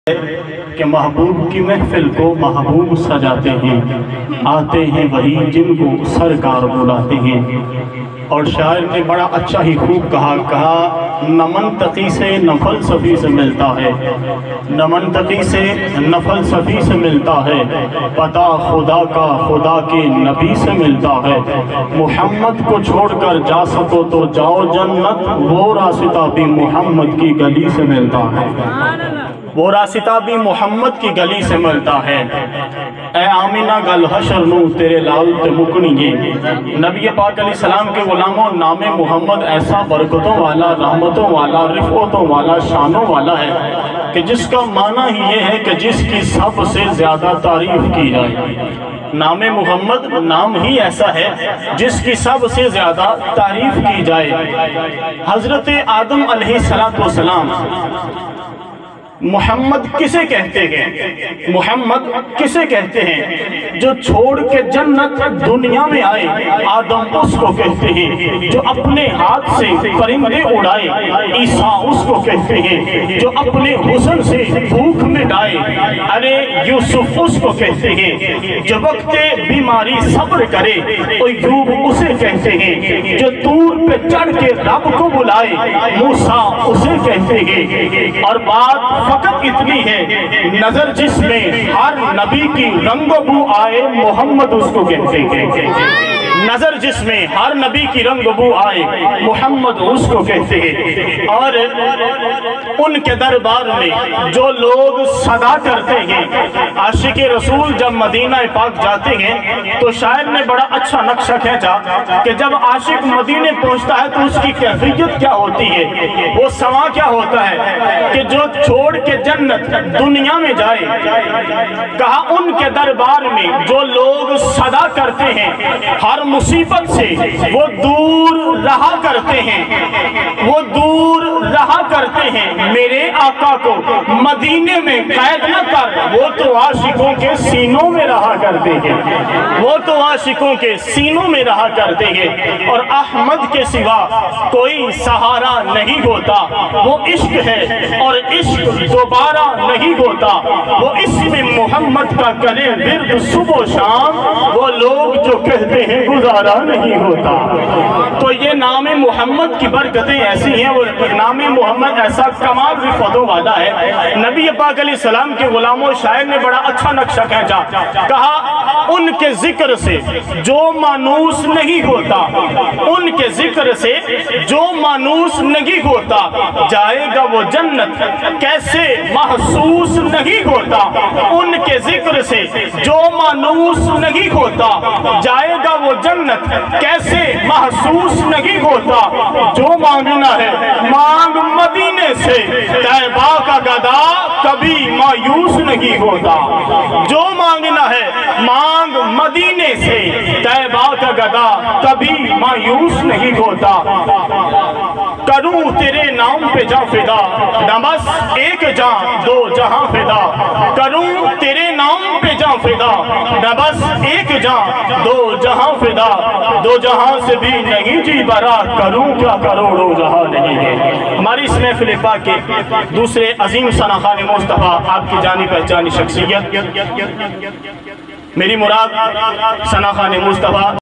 کہ محبوب کی محفل کو محبوب سجاتے ہیں، آتے ہیں وہی جن کو سرکار بلاتے ہیں۔ اور شاعر نے بڑا اچھا ہی خوب کہا نہ منطقی سے نہ فلسفی سے ملتا ہے، نہ منطقی سے نہ فلسفی سے ملتا ہے، پتہ خدا کا خدا کے نبی سے ملتا ہے۔ محمد کو چھوڑ کر جا سکو تو جاؤ جنت، وہ راستہ بھی محمد کی گلی سے ملتا ہے، وہ راستہ بھی محمد کی گلی سے ملتا ہے۔ اے آمینہ گل حشر نو تیرے لال تے مکنیے، نبی پاک علیہ السلام کے غلاموں، نام محمد ایسا برکتوں والا، رحمتوں والا، رفعتوں والا، شانوں والا ہے کہ جس کا معنی ہی یہ ہے کہ جس کی سب سے زیادہ تعریف کی جائے۔ نام محمد نام ہی ایسا ہے جس کی سب سے زیادہ تعریف کی جائے۔ حضرت آدم علیہ السلام محمد کسے کہتے ہیں؟ محمد کسے کہتے ہیں؟ جو چھوڑ کے جنت دنیا میں آئے، آدم اس کو کہتے ہیں۔ جو اپنے ہاتھ سے پرندے اڑائے، عیسیٰ اس کو کہتے ہیں۔ جو اپنے حسن سے بھوک مٹائے، ارے یوسف اس کو کہتے ہیں۔ جو وقت بیماری صبر کرے، ایوب اسے کہتے ہیں۔ جو طور پہ چڑھ کے رب کو بلائے، موسیٰ اسے کہتے ہیں۔ اور بات فقط اتنی ہے، نظر جس میں ہر نبی کی رنگ و بو آئے، محمد اس کو کہتے ہیں۔ نظر جس میں ہر نبی کی رنگ و بو آئے، محمد اس کو کہتے ہیں۔ اور ان کے دربار میں جو لوگ صدا کرتے ہیں، عاشق رسول جب مدینہ پاک جاتے ہیں تو شاعر نے بڑا اچھا نقشہ کھینچا کہ جب عاشق مدینہ پہنچتا ہے تو اس کی کیفیت کیا ہوتی ہے، وہ سما کیا ہوتا ہے کہ جو چھوڑ کے جنت دنیا میں جائے، کہا ان کے دربار میں جو لوگ صدا کرتے ہیں ہر مصیبت سے، وہ دور رہا کرتے ہیں، وہ دور رہا کرتے ہیں۔ میرے آقا کو مدینے میں قید نہ کر، وہ تو عاشقوں کے سینوں میں رہا کرتے ہیں، وہ تو عاشقوں کے سینوں میں رہا کرتے ہیں۔ اور احمد کے سوا کوئی سہارا نہیں ہوتا، وہ عشق ہے اور عشق دوبارہ نہیں ہوتا۔ وہ اسم محمد کا کرے ورد صبح و شام، وہ لوگ جو کہتے ہیں گزارا نہیں ہوتا۔ تو یہ نام محمد کی برکتیں ایسی ہیں، وہ نام محمد ایسا کمال رفعتوں والا ہے۔ نبی پاک علیہ السلام کے غلاموں، شاعر نے بڑا اچھا نقشہ کھینچا، کہا ان کے ذکر سے جو مانوس نہیں ہوتا، ان کے ذکر سے جو مانوس نہیں ہوتا، جائے گا وہ جنت کیسے محسوس نہیں ہوتا۔ ان کے ذکر سے جو مانوس نہیں ہوتا، جائے گا وہ جنت کیسے محسوس نہیں ہوتا۔ جو مانگنا ہے مانگ مدینے سے، طیبہ کا گدا کبھی مایوس نہیں ہوتا۔ جو مانگنا ہے مانگ مدینے سے، طیبہ کا گدا کبھی مایوس نہیں ہوتا۔ کروں تیرے نام پہ جاں فدا، نہ بس ایک جاں دو جہاں فدا۔ کروں تیرے نام پہ جاں فدا، نہ بس ایک جاں دو جہاں فدا۔ دو جہاں سے بھی نہیں جی برا، کروں کیا کروڑوں جہاں نہیں ہے۔ ہماری اس محفل پاک کے دوسرے عظیم ثنا خوان مصطفیٰ، آپ کی جانی پہچانی شخصیت، میری مراد ثنا خوان مصطفیٰ